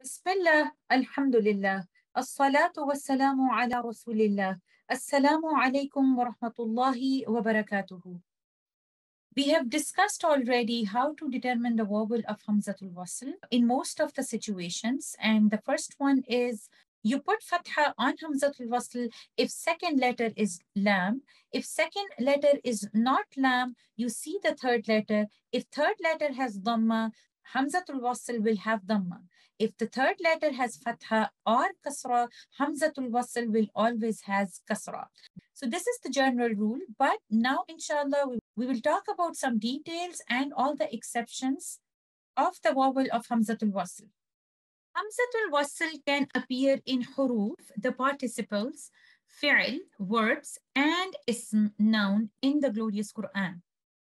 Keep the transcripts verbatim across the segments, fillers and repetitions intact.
Bismillah, alhamdulillah, as-salatu was-salamu ala rasulillah, assalamu alaikum wa rahmatullahi wa barakatuhu. We have discussed already how to determine the vowel of Hamzatul Wasl in most of the situations. And the first one is you put fatha on Hamzatul Wasl if second letter is lam. If second letter is not lam, you see the third letter. If third letter has dhamma, Hamzatul Wasl will have dhamma. If the third letter has fatha or kasra, Hamzatul Wasl will always has kasra. So this is the general rule, but now inshallah we, we will talk about some details and all the exceptions of the vowel of Hamzatul Wasl. Hamzatul Wasl can appear in huruf, the participles, fi'l, verbs, and ism, noun in the glorious Quran.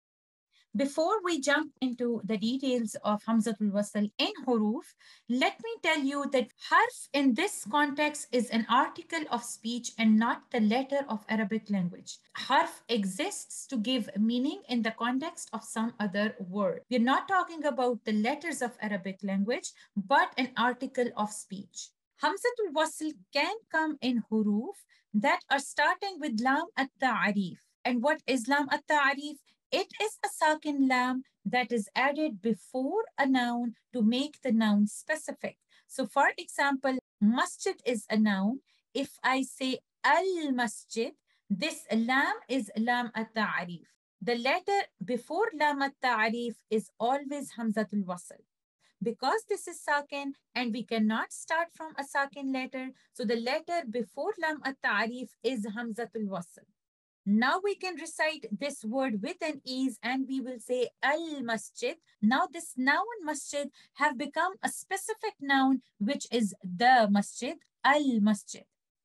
Before we jump into the details of Hamzatul Wasl in huruf, let me tell you that harf in this context is an article of speech and not the letter of Arabic language. Harf exists to give meaning in the context of some other word. We're not talking about the letters of Arabic language, but an article of speech. Hamzatul Wasl can come in huruf that are starting with lam at-ta'arif. And what is lam at-ta'arif? It is a sakin lam that is added before a noun to make the noun specific. So for example, masjid is a noun. If I say al-masjid, this lam is lam at-ta'arif. The letter before lam at-ta'arif is always Hamzatul Wasl. Because this is sakin and we cannot start from a sakin letter, so the letter before lam at-ta'arif is Hamzatul Wasl. Now we can recite this word with an ease and we will say al-masjid. Now this noun masjid have become a specific noun which is the masjid, al-masjid.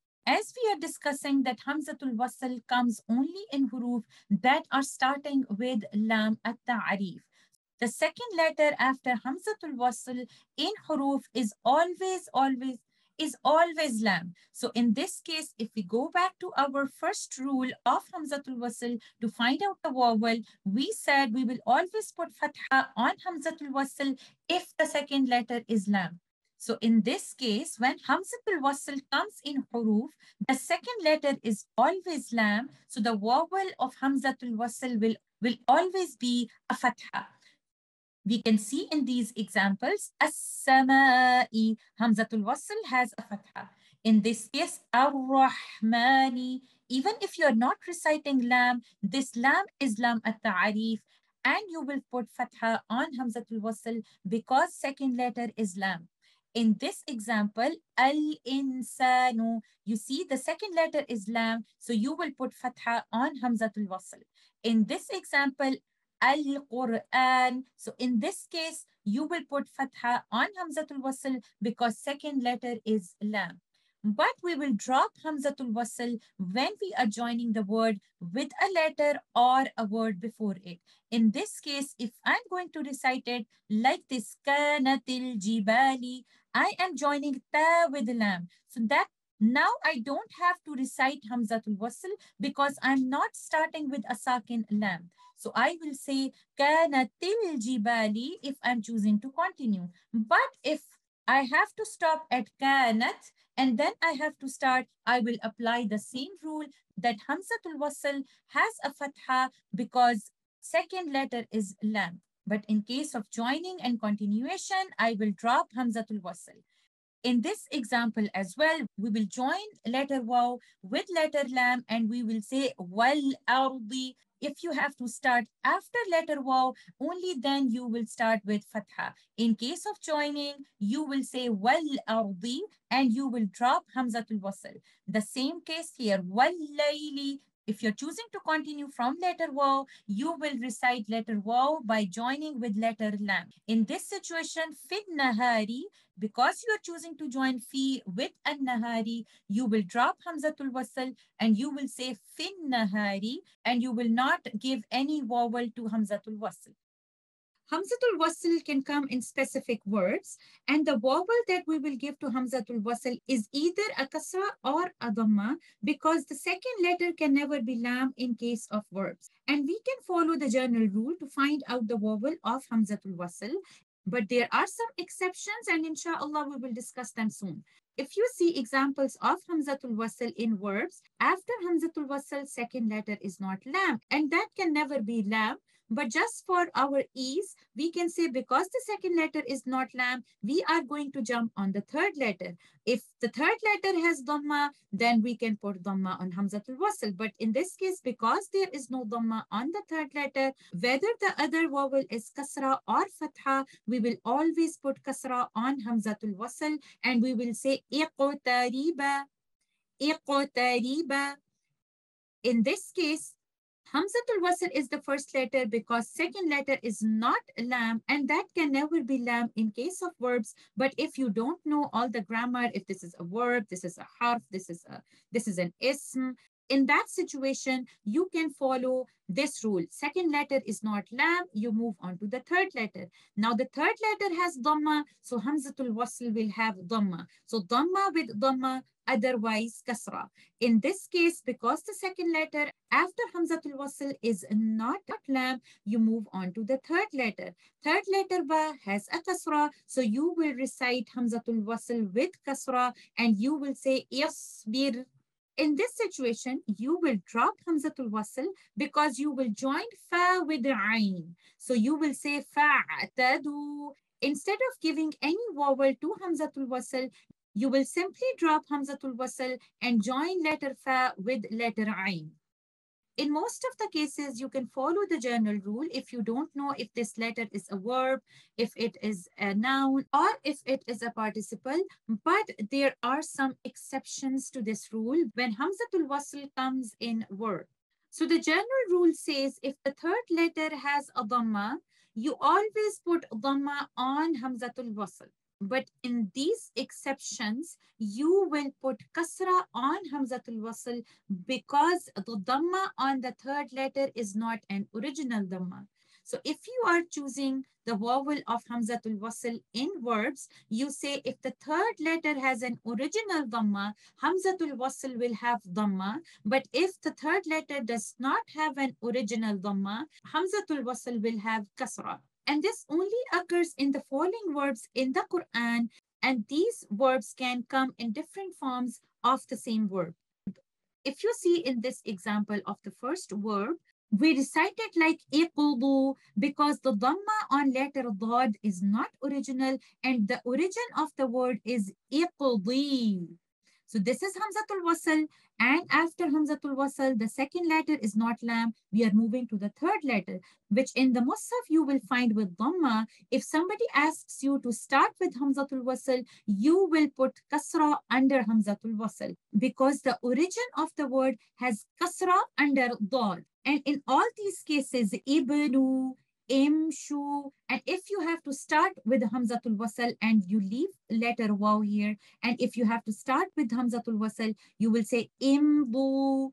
As we are discussing that Hamzatul Wasl comes only in huruf that are starting with lam at-ta'arif. The second letter after Hamzatul Wasl in huruf is always, always is always lam. So in this case, if we go back to our first rule of Hamzatul Wasl to find out the vowel, we said we will always put fatha on Hamzatul Wasl if the second letter is lam. So in this case, when Hamzatul Wasl comes in huruf, the second letter is always lam. So the vowel of Hamzatul Wasl will, will always be a fatha. We can see in these examples, as-sama'i, Hamzatul Wasl has a fatha. In this case, ar-rahmani, even if you're not reciting lam, this lam is lam at-ta'arif, and you will put fatha on Hamzatul Wasl because second letter is lam. In this example, al-insanu, you see the second letter is lam, so you will put fatha on Hamzatul Wasl. In this example, Al-Quran. So in this case, you will put fatha on Hamzatul Wasl because second letter is lam. But we will drop Hamzatul Wasl when we are joining the word with a letter or a word before it. In this case, if I'm going to recite it like this, Kanatil Jibali, I am joining ta with lam. So that now I don't have to recite Hamzatul Wasl because I'm not starting with a sakin lam. So I will say Kanatil Jibali if I'm choosing to continue. But if I have to stop at Kanat and then I have to start, I will apply the same rule that Hamzatul Wasl has a fatha because second letter is lam. But in case of joining and continuation, I will drop Hamzatul Wasl. In this example as well, we will join letter waw with letter lam and we will say wal ardi. If you have to start after letter waw, only then you will start with fatha. In case of joining, you will say wal ardi and you will drop Hamzatul Wasl. The same case here, wal layli. If you're choosing to continue from letter waw, you will recite letter waw by joining with letter lam. In this situation, fin nahari, because you are choosing to join fi with an nahari, you will drop Hamzatul Wasl and you will say fin nahari and you will not give any vowel to Hamzatul Wasl. Hamzatul Wasl can come in specific words, and the vowel that we will give to Hamzatul Wasl is either a kasra or a dhamma because the second letter can never be lam in case of verbs. And we can follow the general rule to find out the vowel of Hamzatul Wasl. But there are some exceptions, and inshallah we will discuss them soon. If you see examples of Hamzatul Wasl in verbs, after Hamzatul Wasl, second letter is not lam, and that can never be lam. But just for our ease, we can say because the second letter is not lam, we are going to jump on the third letter. If the third letter has dhamma, then we can put dhamma on Hamzatul Wasl. But in this case, because there is no dhamma on the third letter, whether the other vowel is kasra or fatha, we will always put kasra on Hamzatul Wasl, and we will say iqtariba, iqtariba. In this case, Hamzatul Wasl is the first letter because second letter is not lam, and that can never be lam in case of verbs. But if you don't know all the grammar, if this is a verb, this is a harf, this is a this is an ism, in that situation, you can follow this rule. Second letter is not lam, you move on to the third letter. Now the third letter has dhamma, so Hamzatul Wasl will have dhamma. So dhamma with dhamma, otherwise kasra. In this case, because the second letter after Hamzatul Wasl is not lam, you move on to the third letter. Third letter ba has a kasra, so you will recite Hamzatul Wasl with kasra, and you will say yasbir. In this situation, you will drop Hamzatul Wasl because you will join fa with the ayn. So you will say fa'tadu. Instead of giving any vowel to Hamzatul Wasl, you will simply drop Hamzatul Wasl and join letter fa with letter ayn. In most of the cases, you can follow the general rule if you don't know if this letter is a verb, if it is a noun, or if it is a participle. But there are some exceptions to this rule when Hamzatul Wasl comes in verb. So the general rule says if the third letter has a dhamma, you always put dhamma on Hamzatul Wasl. But in these exceptions, you will put kasra on Hamzatul Wasl because the dhamma on the third letter is not an original dhamma. So if you are choosing the vowel of Hamzatul Wasl in verbs, you say if the third letter has an original dhamma, Hamzatul Wasl will have dhamma. But if the third letter does not have an original dhamma, Hamzatul Wasl will have kasra. And this only occurs in the following verbs in the Quran, and these verbs can come in different forms of the same verb. If you see in this example of the first verb, we recite it like iqdu because the dhamma on letter dad is not original, and the origin of the word is iqdi. So this is Hamzatul Wasl, and after Hamzatul Wasl, the second letter is not lam. We are moving to the third letter, which in the Musaf you will find with dhamma. If somebody asks you to start with Hamzatul Wasl, you will put kasra under Hamzatul Wasl because the origin of the word has kasra under dad. And in all these cases, ibnu, imshu, and if you have to start with Hamzatul Wasl and you leave letter waw here, and if you have to start with Hamzatul Wasl, you will say imbu.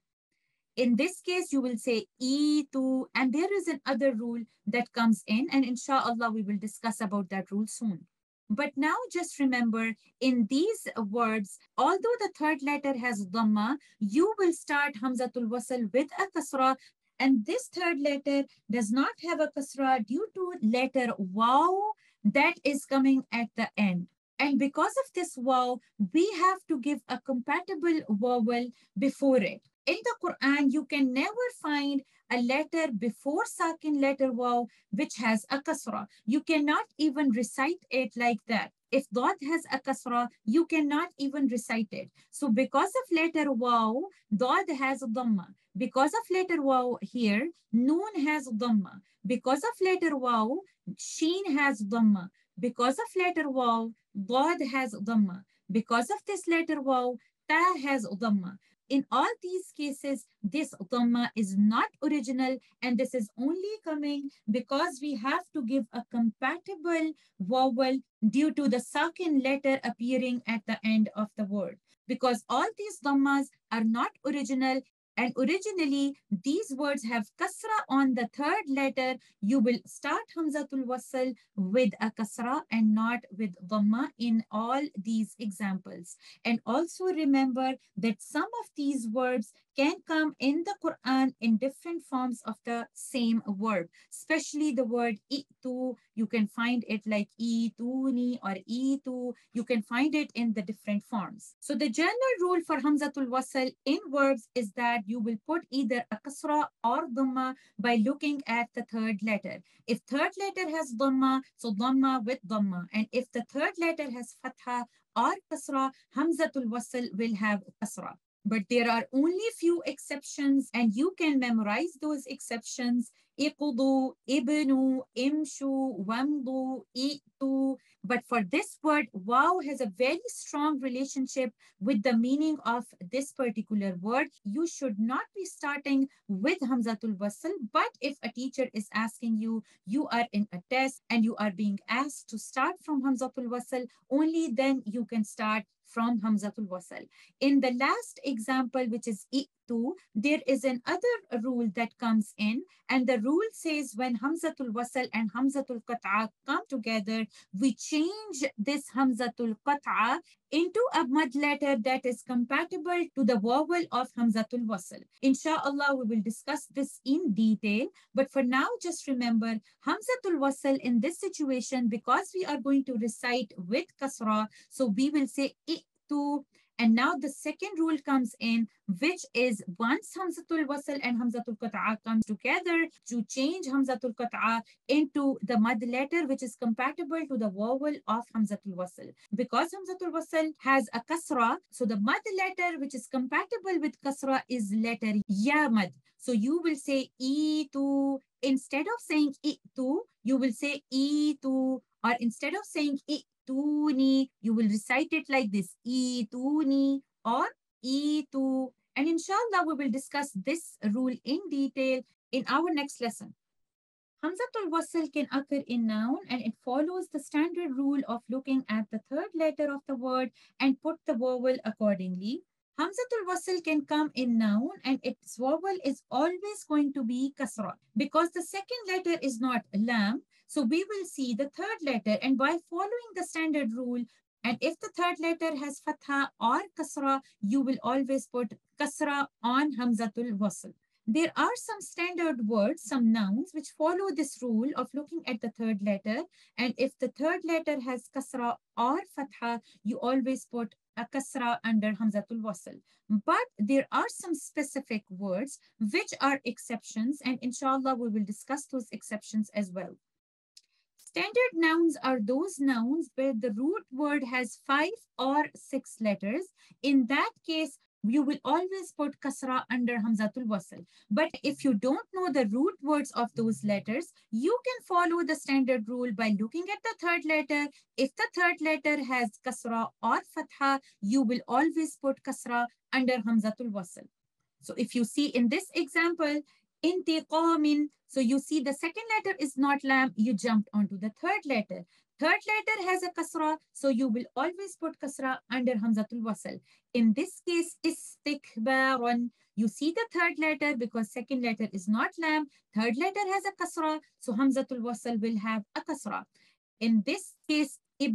In this case, you will say itu, and there is another rule that comes in, and inshallah we will discuss about that rule soon. But now just remember, in these words, although the third letter has dhamma, you will start Hamzatul Wasl with a kasra, and this third letter does not have a kasra due to letter waw that is coming at the end. And because of this waw, we have to give a compatible vowel before it. In the Quran, you can never find a letter before sakin letter waw which has a kasra. You cannot even recite it like that. If dot has a kasra, you cannot even recite it. So because of letter waw, dot has dhamma. Because of letter waw here, noon has dhamma. Because of letter waw, sheen has dhamma. Because of letter waw, dad has dhamma. Because of this letter waw, ta has dhamma. In all these cases, this dhamma is not original, and this is only coming because we have to give a compatible vowel due to the sakin letter appearing at the end of the word. Because all these dhammas are not original, and originally these words have kasra on the third letter, you will start Hamzatul Wasl with a kasra and not with dhamma in all these examples. And also remember that some of these words can come in the Quran in different forms of the same verb, especially the word itu. You can find it like ituni or itu. You can find it in the different forms. So the general rule for Hamzatul Wasl in verbs is that you will put either a kasra or dhamma by looking at the third letter. If third letter has dhamma, so dhamma with dhamma. And if the third letter has fatha or kasra, Hamzatul Wasl will have kasra. But there are only few exceptions, and you can memorize those exceptions. Iqdu, ibnu, imshu, wamdu, itu. But for this word, waw has a very strong relationship with the meaning of this particular word. You should not be starting with Hamzatul Wasl, but if a teacher is asking you, you are in a test and you are being asked to start from Hamzatul Wasl, only then you can start from Hamzatul Wasl. In the last example, which is itu, there is another rule that comes in, and the rule says when Hamzatul Wasl and Hamzatul Qat'a come together, we change this Hamzatul Qat'a into a mad letter that is compatible to the vowel of Hamzatul Wasl. Inshallah, we will discuss this in detail, but for now, just remember Hamzatul Wasl in this situation, because we are going to recite with kasra, so we will say itu. And now the second rule comes in, which is once Hamzatul Wasl and Hamzatul Qat'a comes together, to change Hamzatul Qat'a into the mad letter, which is compatible to the vowel of Hamzatul Wasl. Because Hamzatul Wasl has a kasra, so the mad letter, which is compatible with kasra, is letter ya mad. So you will say itu. Instead of saying itu, you will say itu. Or instead of saying ituni, you will recite it like this, ituni or itu. And inshallah, we will discuss this rule in detail in our next lesson. Hamzatul Wasl can occur in noun, and it follows the standard rule of looking at the third letter of the word and put the vowel accordingly. Hamzatul Wasl can come in noun, and its vowel is always going to be kasra. Because the second letter is not lam, so we will see the third letter, and by following the standard rule, and if the third letter has fatha or kasra, you will always put kasra on Hamzatul Wasl. There are some standard words, some nouns, which follow this rule of looking at the third letter. And if the third letter has kasra or fatha, you always put a kasra under Hamzatul Wasl. But there are some specific words which are exceptions, and inshallah we will discuss those exceptions as well. Standard nouns are those nouns where the root word has five or six letters. In that case, you will always put kasra under Hamzatul Wasl. But if you don't know the root words of those letters, you can follow the standard rule by looking at the third letter. If the third letter has kasra or fatha, you will always put kasra under Hamzatul Wasl. So if you see in this example, intiqamin, so you see the second letter is not lam, you jumped onto the third letter. Third letter has a kasra, so you will always put kasra under Hamzatul Wasl. In this case, istikbaran, you see the third letter because second letter is not lam, third letter has a kasra, so Hamzatul Wasl will have a kasra. In this case,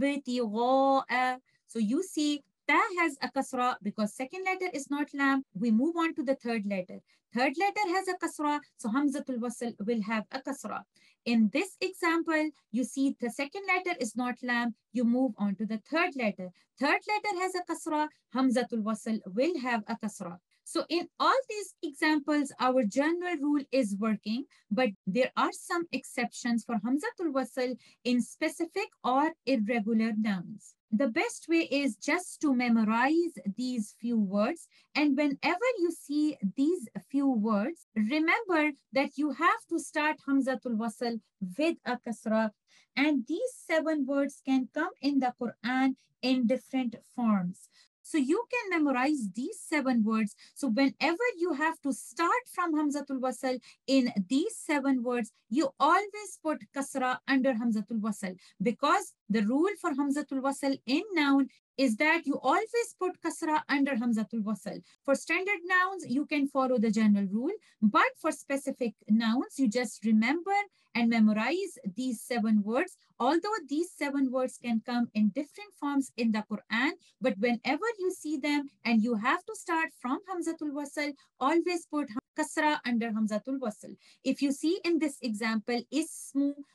ibtigha'a, so you see ta has a kasra because second letter is not lam. We move on to the third letter. Third letter has a kasra, so Hamzatul Wasl will have a kasra. In this example, you see the second letter is not lam. You move on to the third letter. Third letter has a kasra, Hamzatul Wasl will have a kasra. So in all these examples, our general rule is working, but there are some exceptions for Hamzatul Wasl in specific or irregular nouns. The best way is just to memorize these few words. And whenever you see these few words, remember that you have to start Hamzatul Wasl with a kasra. And these seven words can come in the Quran in different forms. So you can memorize these seven words. So whenever you have to start from Hamzatul Wasl in these seven words, you always put kasra under Hamzatul Wasl, because the rule for Hamzatul Wasl in noun is that you always put kasra under Hamzatul Wasl. For standard nouns, you can follow the general rule, but for specific nouns, you just remember and memorize these seven words. Although these seven words can come in different forms in the Quran, but whenever you see them and you have to start from Hamzatul Wasl, always put kasra under Hamzatul Wasl. If you see in this example, ismu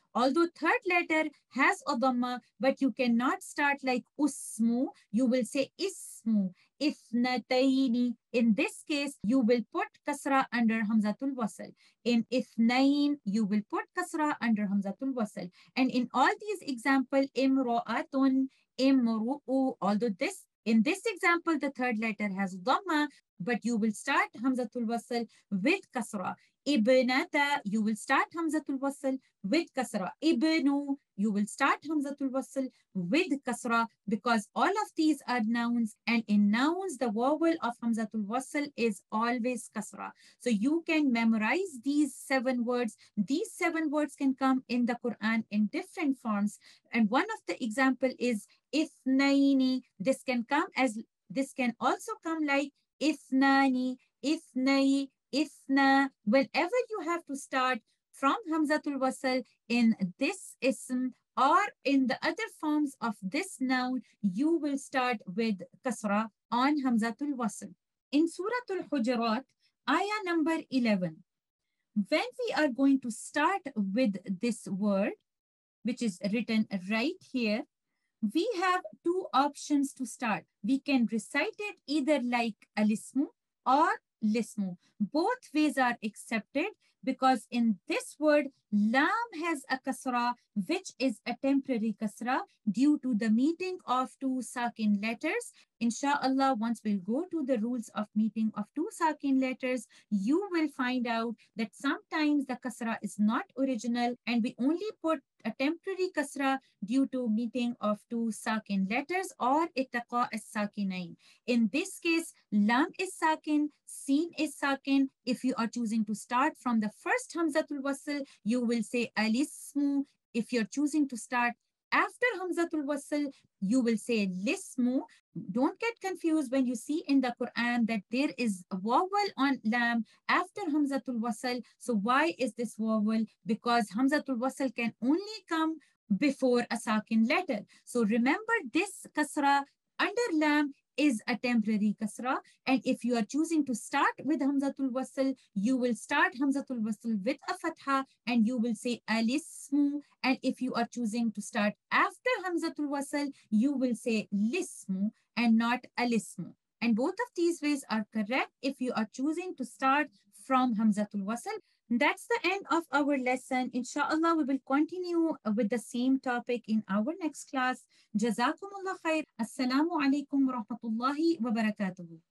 Although third letter has a dhamma, but you cannot start like usmu. You will say ismu. Ithnataini. In this case, you will put kasra under hamzatul wasl. In ithnain, you will put kasra under hamzatul wasl. And in all these example, imro'atun, imru'u, although this in this example, the third letter has dhamma, but you will start hamzatul wasl with kasra. Ibnata, you will start hamzatul wasl with kasra. Ibnu, you will start hamzatul wasl with kasra, because all of these are nouns, and in nouns the vowel of hamzatul wasl is always kasra. So you can memorize these seven words. These seven words can come in the Quran in different forms, and one of the example is ithnaini. This can come as this can also come like ithnani, ithnai, ithna. Whenever you have to start from hamzatul wasl in this ism or in the other forms of this noun, you will start with kasra on hamzatul wasl. In Surah Al-Hujurat, ayah number eleven, when we are going to start with this word, which is written right here, we have two options to start. We can recite it either like alismu or lismu. Both ways are accepted, because in this word, lam has a kasra, which is a temporary kasra due to the meeting of two sakin letters. Insha'Allah, once we'll go to the rules of meeting of two sakin letters, you will find out that sometimes the kasra is not original and we only put a temporary kasra due to meeting of two sakin letters or ittaqa as-sakinain. In this case, lam is sakin, sin is sakin. If you are choosing to start from the first hamzatul wasl, you will say alismu. If you're choosing to start after hamzatul wasl, you will say lismu. Don't get confused when you see in the Quran that there is a vowel on lam after hamzatul wasl. So why is this vowel? Because hamzatul wasl can only come before a sakin letter. So remember, this kasra under lam is a temporary kasra, and if you are choosing to start with hamzatul wasl, you will start hamzatul wasl with a fatha and you will say alismu. And if you are choosing to start after hamzatul wasl, you will say lismu and not alismu. And both of these ways are correct if you are choosing to start from hamzatul wasl. That's the end of our lesson. Inshallah, we will continue with the same topic in our next class. Jazakumullah khair. Assalamu alaikum wa rahmatullahi wa barakatuhu.